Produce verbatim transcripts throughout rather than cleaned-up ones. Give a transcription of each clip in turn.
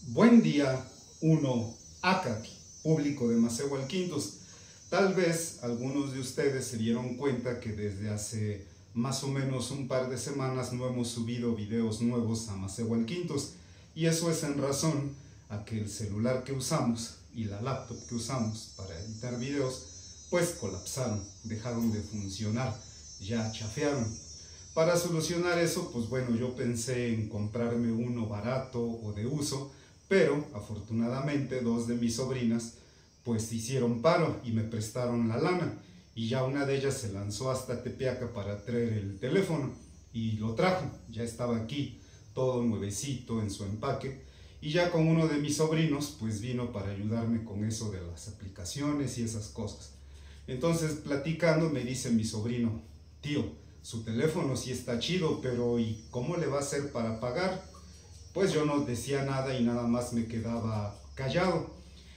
Buen día, uno acá, público de Macehualquintos. Tal vez algunos de ustedes se dieron cuenta que desde hace más o menos un par de semanas no hemos subido videos nuevos a Macehualquintos, y eso es en razón a que el celular que usamos y la laptop que usamos para editar videos pues colapsaron, dejaron de funcionar, ya chafearon. Para solucionar eso, pues bueno, yo pensé en comprarme uno barato o de uso, pero afortunadamente dos de mis sobrinas pues hicieron paro y me prestaron la lana, y ya una de ellas se lanzó hasta Tepeaca para traer el teléfono y lo trajo, ya estaba aquí todo nuevecito en su empaque, y ya con uno de mis sobrinos pues vino para ayudarme con eso de las aplicaciones y esas cosas. Entonces, platicando, me dice mi sobrino: tío, su teléfono sí está chido, pero ¿y cómo le va a hacer para pagar? Pues yo no decía nada y nada más me quedaba callado.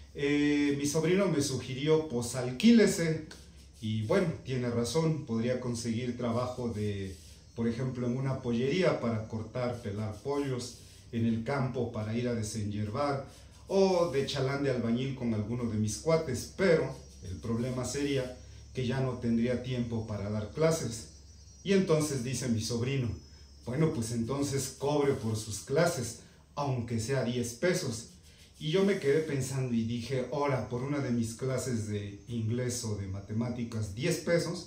Eh, mi sobrino me sugirió, pues alquílese, y bueno, tiene razón, podría conseguir trabajo de, por ejemplo, en una pollería para cortar, pelar pollos, en el campo para ir a desenyerbar, o de chalán de albañil con alguno de mis cuates, pero el problema sería que ya no tendría tiempo para dar clases. Y entonces dice mi sobrino: bueno, pues entonces cobre por sus clases, aunque sea diez pesos. Y yo me quedé pensando y dije: ahora, por una de mis clases de inglés o de matemáticas, diez pesos.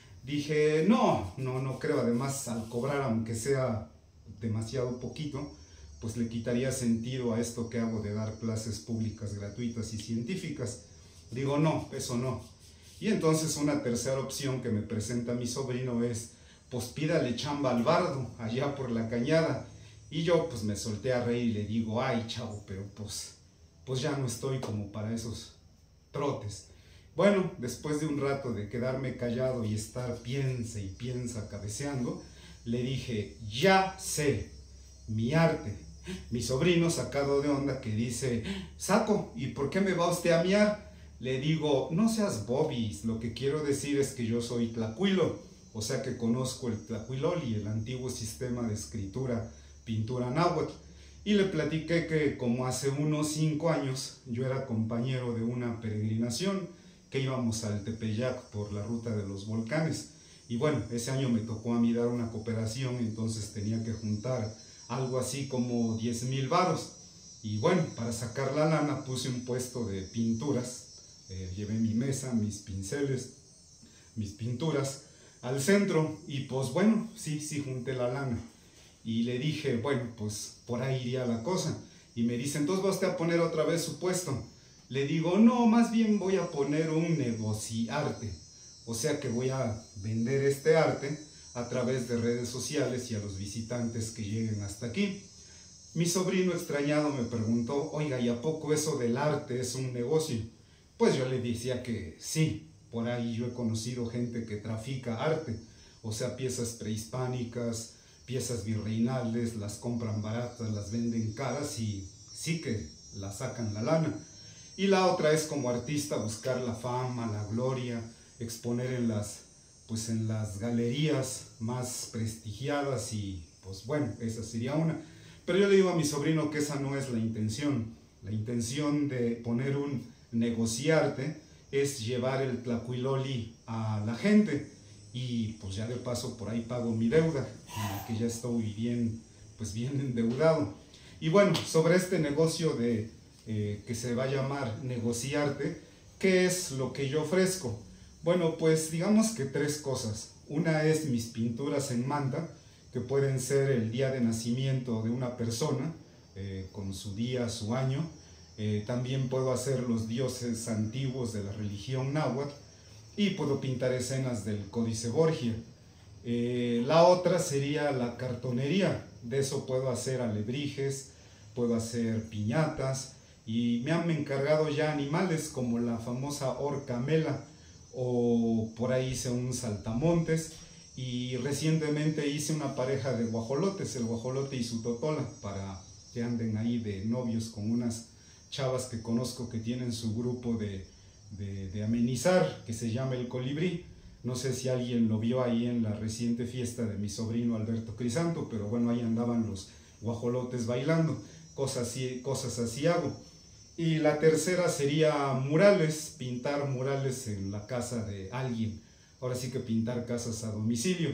Dije: no, no, no creo. Además, al cobrar, aunque sea demasiado poquito, pues le quitaría sentido a esto que hago de dar clases públicas gratuitas y científicas. Digo: no, eso no. Y entonces una tercera opción que me presenta mi sobrino es: pues pídale chamba al Bardo, allá por la Cañada. Y yo pues me solté a reír y le digo: ay, chavo, pero pues, pues ya no estoy como para esos trotes. Bueno, después de un rato de quedarme callado y estar piensa y piensa cabeceando, le dije: ya sé, mi arte. Mi sobrino, sacado de onda, que dice: Saco, ¿y por qué me va usted a miar? Le digo: no seas bobis, lo que quiero decir es que yo soy tlacuilo, o sea que conozco el tlacuiloli, el antiguo sistema de escritura, pintura náhuatl. Y le platiqué que como hace unos cinco años yo era compañero de una peregrinación, que íbamos al Tepeyac por la ruta de los volcanes. Y bueno, ese año me tocó a mí dar una cooperación, entonces tenía que juntar algo así como diez mil varos. Y bueno, para sacar la lana puse un puesto de pinturas, eh, llevé mi mesa, mis pinceles, mis pinturas al centro, y pues bueno, sí, sí junté la lana. Y le dije: bueno, pues por ahí iría la cosa. Y me dice: entonces ¿va usted a poner otra vez su puesto? Le digo: no, más bien voy a poner un negociarte. O sea que voy a vender este arte a través de redes sociales y a los visitantes que lleguen hasta aquí. Mi sobrino extrañado me preguntó: oiga, ¿y a poco eso del arte es un negocio? Pues yo le decía que sí. Por ahí yo he conocido gente que trafica arte, o sea, piezas prehispánicas, piezas virreinales, las compran baratas, las venden caras y sí que la sacan la lana. Y la otra es como artista buscar la fama, la gloria, exponer en las, pues en las galerías más prestigiadas, y pues bueno, esa sería una. Pero yo le digo a mi sobrino que esa no es la intención. La intención de poner un negociarte es llevar el tlacuiloli a la gente, y pues ya de paso por ahí pago mi deuda, que ya estoy bien, pues bien endeudado. Y bueno, sobre este negocio de eh, que se va a llamar negociarte, ¿qué es lo que yo ofrezco? Bueno, pues digamos que tres cosas. Una es mis pinturas en manta, que pueden ser el día de nacimiento de una persona, eh, con su día, su año. Eh, también puedo hacer los dioses antiguos de la religión náhuatl, y puedo pintar escenas del Códice Borgia. Eh, la otra sería la cartonería. De eso puedo hacer alebrijes, puedo hacer piñatas, y me han encargado ya animales como la famosa orca mela, o por ahí hice un saltamontes, y recientemente hice una pareja de guajolotes, el guajolote y su totola, para que anden ahí de novios con unas chavas que conozco que tienen su grupo de, de, de amenizar, que se llama El Colibrí. No sé si alguien lo vio ahí en la reciente fiesta de mi sobrino Alberto Crisanto, pero bueno, ahí andaban los guajolotes bailando. cosas así, cosas así hago. Y la tercera sería murales, pintar murales en la casa de alguien. Ahora sí que pintar casas a domicilio.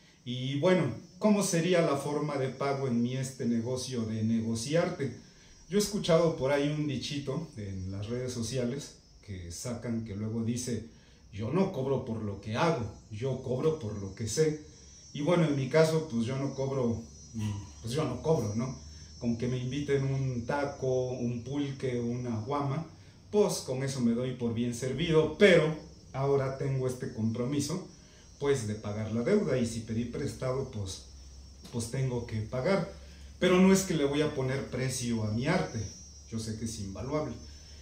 Y bueno, ¿cómo sería la forma de pago en mi este negocio de negociarte? Yo he escuchado por ahí un dichito en las redes sociales que sacan, que luego dice: yo no cobro por lo que hago, yo cobro por lo que sé. Y bueno, en mi caso, pues yo no cobro, pues yo no cobro, ¿no? Con que me inviten un taco, un pulque, una guama, pues con eso me doy por bien servido, pero ahora tengo este compromiso, pues de pagar la deuda, y si pedí prestado, pues, pues tengo que pagar. Pero no es que le voy a poner precio a mi arte, yo sé que es invaluable.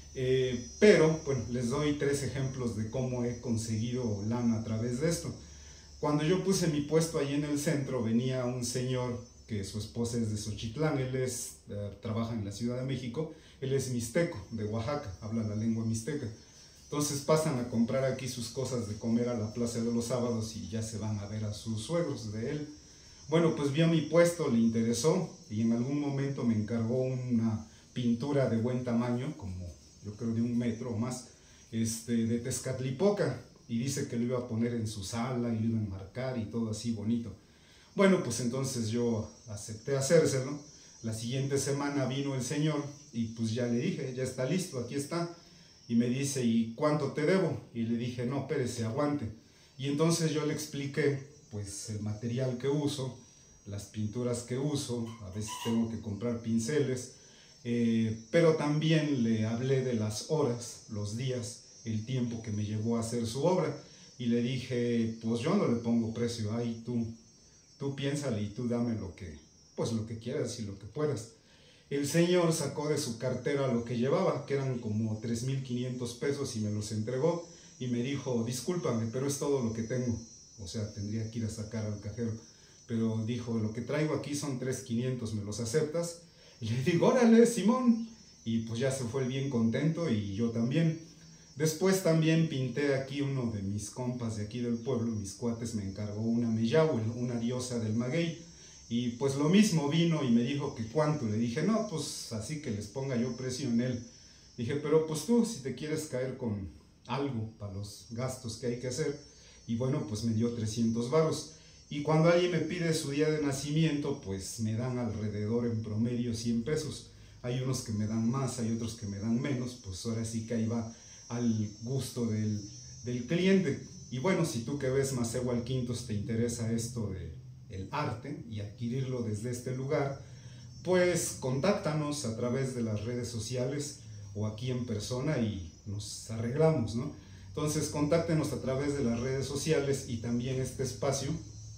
Eh, pero, bueno, les doy tres ejemplos de cómo he conseguido lana a través de esto. Cuando yo puse mi puesto ahí en el centro, venía un señor que su esposa es de Xochitlán, él es, uh, trabaja en la Ciudad de México, él es mixteco, de Oaxaca, habla la lengua mixteca. Entonces pasan a comprar aquí sus cosas de comer a la plaza de los sábados y ya se van a ver a sus suegros de él. Bueno, pues vio mi puesto, le interesó y en algún momento me encargó una pintura de buen tamaño, como yo creo de un metro o más, este, de Tezcatlipoca, y dice que lo iba a poner en su sala y lo iba a enmarcar y todo así bonito. Bueno, pues entonces yo acepté hacérselo. La siguiente semana vino el señor y pues ya le dije: ya está listo, aquí está. Y me dice: ¿y cuánto te debo? Y le dije: no, espérese, aguante. Y entonces yo le expliqué pues el material que uso, las pinturas que uso, a veces tengo que comprar pinceles, eh, pero también le hablé de las horas, los días, el tiempo que me llevó a hacer su obra. Y le dije: pues yo no le pongo precio, ahí tú, tú piénsale y tú dame lo que, pues lo que quieras y lo que puedas. El señor sacó de su cartera lo que llevaba, que eran como tres mil quinientos pesos, y me los entregó y me dijo: discúlpame, pero es todo lo que tengo. O sea, tendría que ir a sacar al cajero. Pero dijo: lo que traigo aquí son tres mil quinientos, ¿me los aceptas? Y le digo: órale, Simón. Y pues ya se fue bien contento y yo también. Después también pinté aquí, uno de mis compas de aquí del pueblo, mis cuates, me encargó una Meyahuel, una diosa del maguey. Y pues lo mismo, vino y me dijo que cuánto. Le dije: no, pues así que les ponga yo precio en él. Dije: pero pues tú, si te quieres caer con algo para los gastos que hay que hacer. Y bueno, pues me dio trescientos varos. Y cuando alguien me pide su día de nacimiento, pues me dan alrededor en promedio cien pesos. Hay unos que me dan más, hay otros que me dan menos, pues ahora sí que ahí va al gusto del, del cliente. Y bueno, si tú que ves Masehualquintos te interesa esto de el arte y adquirirlo desde este lugar, pues contáctanos a través de las redes sociales o aquí en persona y nos arreglamos, ¿no? Entonces contáctenos a través de las redes sociales y también este espacio,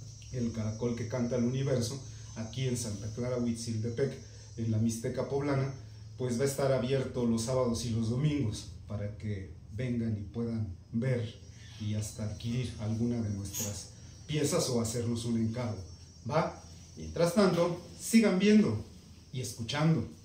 El Caracol que Canta el Universo, aquí en Santa Clara Huitziltepec, en la Mixteca Poblana, pues va a estar abierto los sábados y los domingos para que vengan y puedan ver y hasta adquirir alguna de nuestras piezas o hacernos un encargo, ¿va? Mientras tanto, sigan viendo y escuchando.